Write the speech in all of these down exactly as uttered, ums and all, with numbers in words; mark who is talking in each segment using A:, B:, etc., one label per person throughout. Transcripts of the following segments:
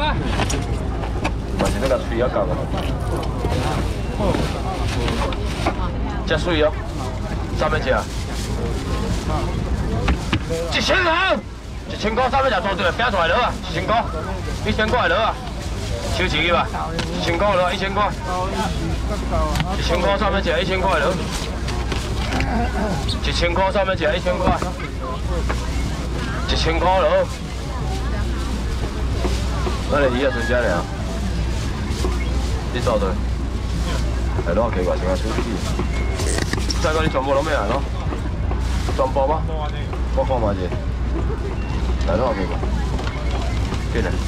A: 嘛是那个水啊够啊。这水哦，三百只啊。一千块，一千块三百只做对，拼出来了啊，一千块，一千块了啊。 收钱去吧，一千块了，一千块，一千块三百只，一千块了，一千块三百只，一千块，一千块了，那你伊也存钱了，你做对，来攞奇怪成個小機，再講你全部攞咩啊？攞全部嗎？我看下先，來攞奇怪，幾多？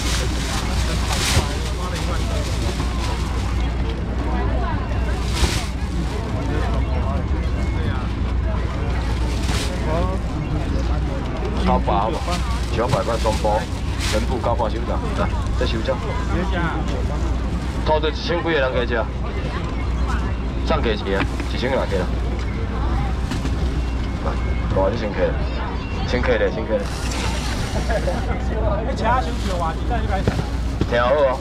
A: 九百好嘛？九百塊裝波，全部九百收賬，嚟，再收賬。拖到一千幾個人加食，上加一個，一千個人加啦。來，你先加，先加咧，先加咧。你請收票話，真係你解聽好哦。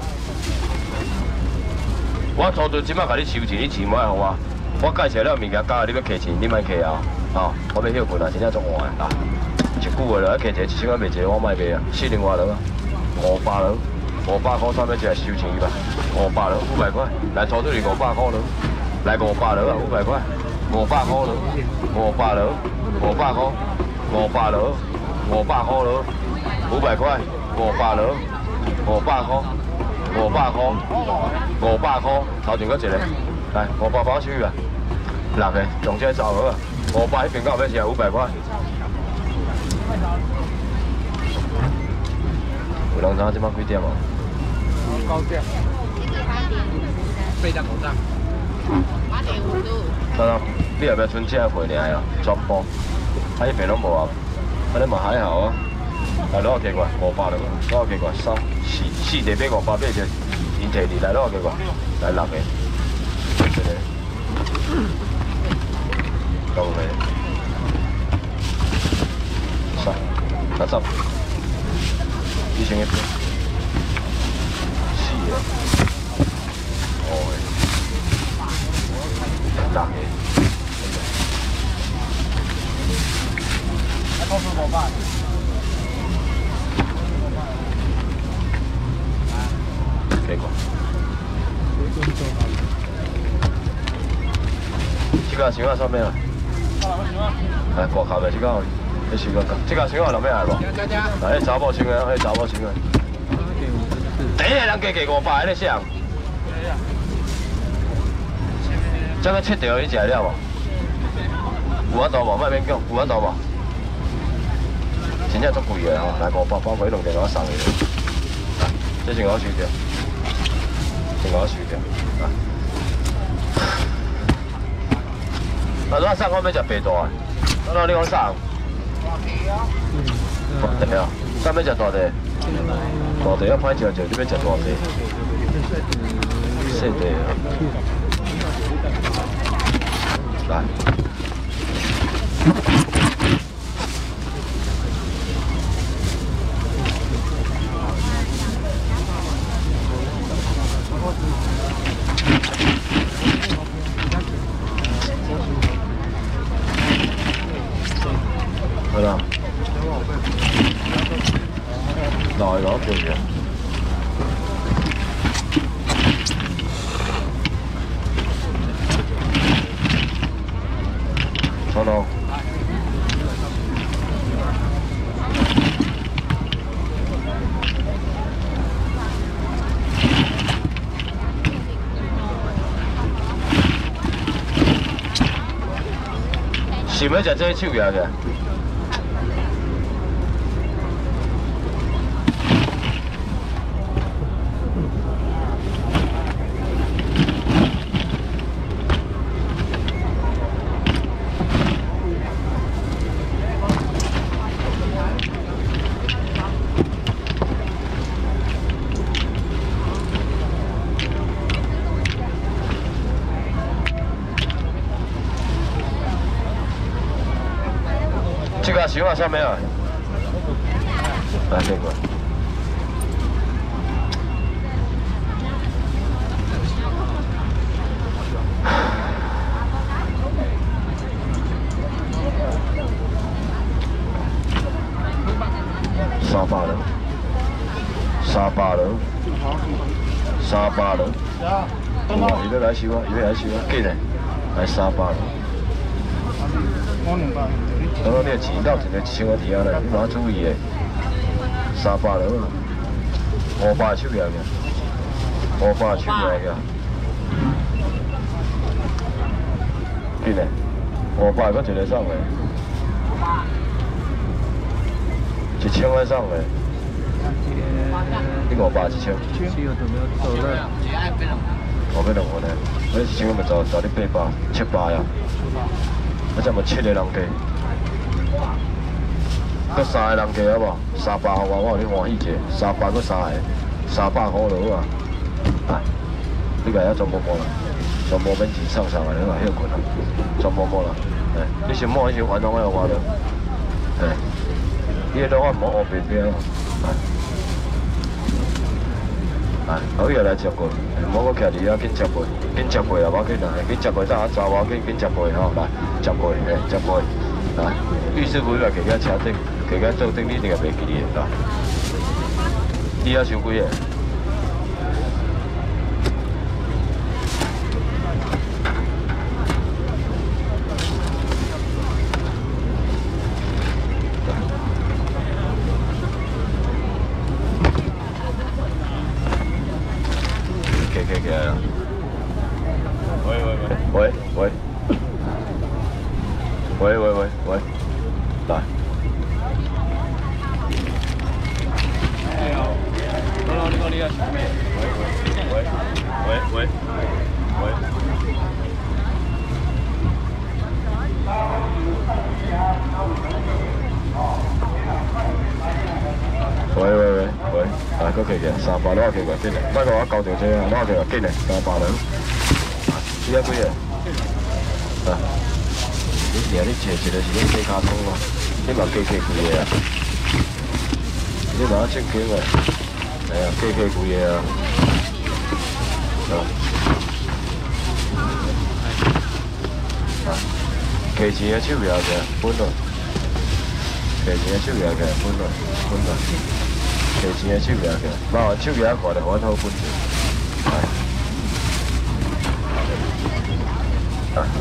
A: 我拖到即馬甲你收錢，你錢莫互我。我介紹了物件，教你要加錢，你莫加啊！哦，我要休困啊，真正足晏啊！ 一句话了，一客一一千块卖一个，我卖卖啊，四零外人啊，五百人，五百块三百只收钱吧，五百人五百块，来拖出去五百块了，来五百人啊，五百块，五百块了，五百人，五百块，五百人，五百块了，五百块，五百人，五百块，五百块，五百块，头前搁一个，来五百包收去吧，六个，总之十好啊，五百迄边到尾是五百块。 有人知即摆几点无？九点。八点五站。八点五度。等等，你后壁剩这货尔哦，全部，啊迄边拢无啊，啊你嘛还好啊。来攞个加过五百了嘛，攞个加过三四四地八五百八只，伊摕你来攞个加过，来六个，一个，九个，三，六十。 一千一片，四个，五个，六个，还多少五百？给过。这个箱啊上面啊？来挂卡呗，这个。 你试过？这个箱啊，落咩来无？来，迄查某穿的，迄查某穿的。第一个人加加五百，你想？这个切条你食了无？有法度无？莫免讲，有法度无？真正足贵的吼，来五百包，我两件我送你。这是我收掉，是我收掉。啊，我送我要食白大的，那你讲送？ 大地啊，咱要食大地，大地要歹食就你要食大地，细地啊，来，好了。 來攞票嘅，好咯。是咪就真係超嘢嘅？ 这个箱啊，上面啊，来这个， 三百了，三百了。哇，伊要来收啊，伊要来收啊，紧嘞，来三百了。等到你的钱到一个一千块底下嘞，你马上注意诶，三百了，五百手摇个，五百手摇个，紧嘞，五百搁一个送诶，一千块送诶。 你五百一千，我要两份嘞，我一千块咪找找你八百、七百啊，我才咪七个人加，搁三个人加好无？三百互我，我互你欢喜者，三百搁三个，三百块就好啊。啊，你家遐全部无啦，全部免钱送上来，你话休困啊，全部无啦。哎，你先摸，你先还拢爱我了。哎，你迄拢我摸黑白边啊。 啊，后日来接过，莫搁徛伫遐紧接过，紧接过啊，我紧来，紧接过等下查我紧紧接过吼，来接过，嘿，接过，来，律师傅来摕个车顶，摕个桌顶，你一定袂记哩，来，你遐收几个？喂喂喂喂，来。Hello， 你讲你啊？喂喂喂喂喂。喂喂喂喂，来，搁起个三百，攞起个紧嘞，莫甲我交条车啊，攞起个紧嘞，三百两。你遐几个？啊。 你今日你坐一个是你洗骹桶咯，你嘛加加几个啊？你嘛正经个，哎呀，加加几个啊？啊，加钱的手摇个，分落；加钱的手摇个，分落，分落；加钱的手摇个，把手摇看着阮好分者，哎，啊。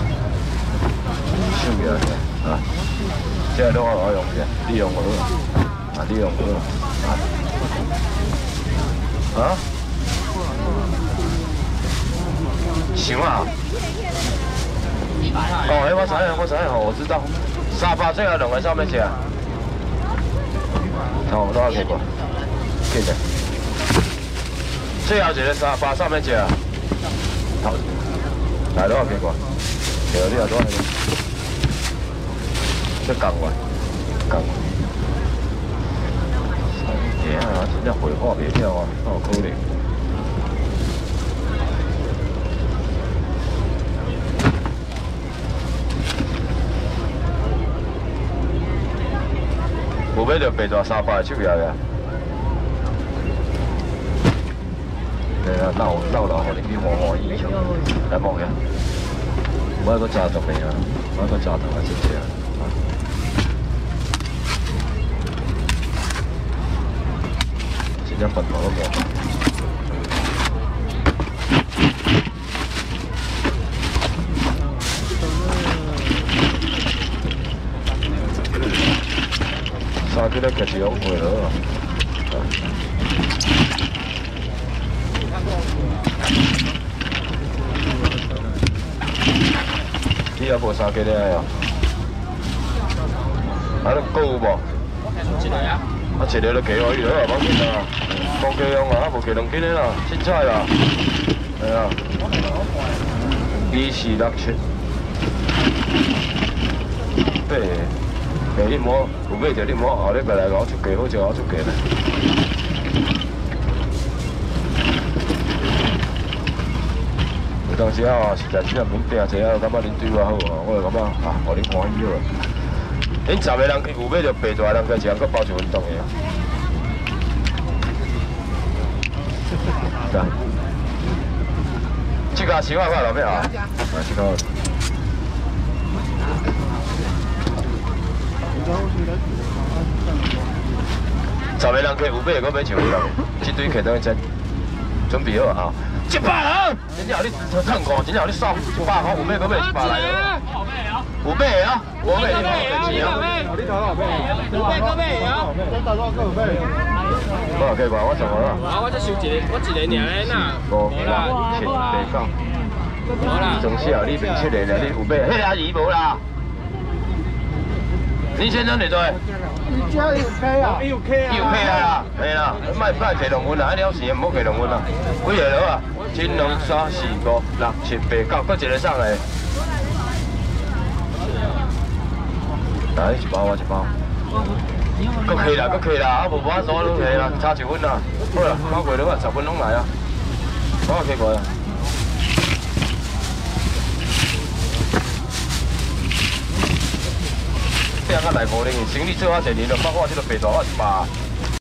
A: 手摇个啊，这个都我我用嘅，你用我啊，你用我啊，啊？行啊？哦，哎，我知影，我知影，我知道，三百最后两个上面吃。好，我攞去過，記得。最後一個三百上面吃。好，來攞去過，條呢度攞去。 这讲完，讲完。哎呀，真正回话袂了啊，哪有可能？有买着白纸三百手摇个。对啊，闹闹闹，互你去换换衣裳，来摸下。我个加重的啊，我个加重啊，真正。 一份我都冇。三幾粒其實好貴咯。你有冇三幾粒啊？啊，你高冇？啊，一個都幾可以咯，冇見啊。 講幾樣啊？無幾兩斤啦，凊彩啦，係啊，二四六七，對，誒你摸有買着你摸，後禮拜來我出價，好就我出價啦。有當時啊，實在真係免拼者啊，感覺恁對我好啊，我就感覺啊，互恁歡喜啊。恁十個人去有買着白大人家一人，佮包一份凍的。 对，这个十万块老妹啊，啊，这个。 十个人客有买，搁买一个人，一堆客等去整，准备好啊！一百人，真正有你趁过，真正有你爽，一百块有买搁买一百来了。有买啊，有买你冇钱啊？你头有买？有买搁买啊？你头多搁有买？我可以吧？我怎么了？啊，我只收一个，我一个尔咧呐。无啦，七八九。无啦。总是啊，你变七个了，你有买？迄阿姨无啦。你先生几岁？伊家有 K 啊，有 K 啊，有 K 啊，系啦，卖卖客两阮啊，了时唔好客两阮啊，几个了啊？一、两、三、四、五、六、七、八、九，搁一个送来。来一包我一包，搁客啦，搁客啦，啊无法做拢客啦，差一分啦。好啦，九过了啊，十分拢来啊，我客过啦。 变较大步哩，生意做啊侪年了，包括我这个白蛇我一百。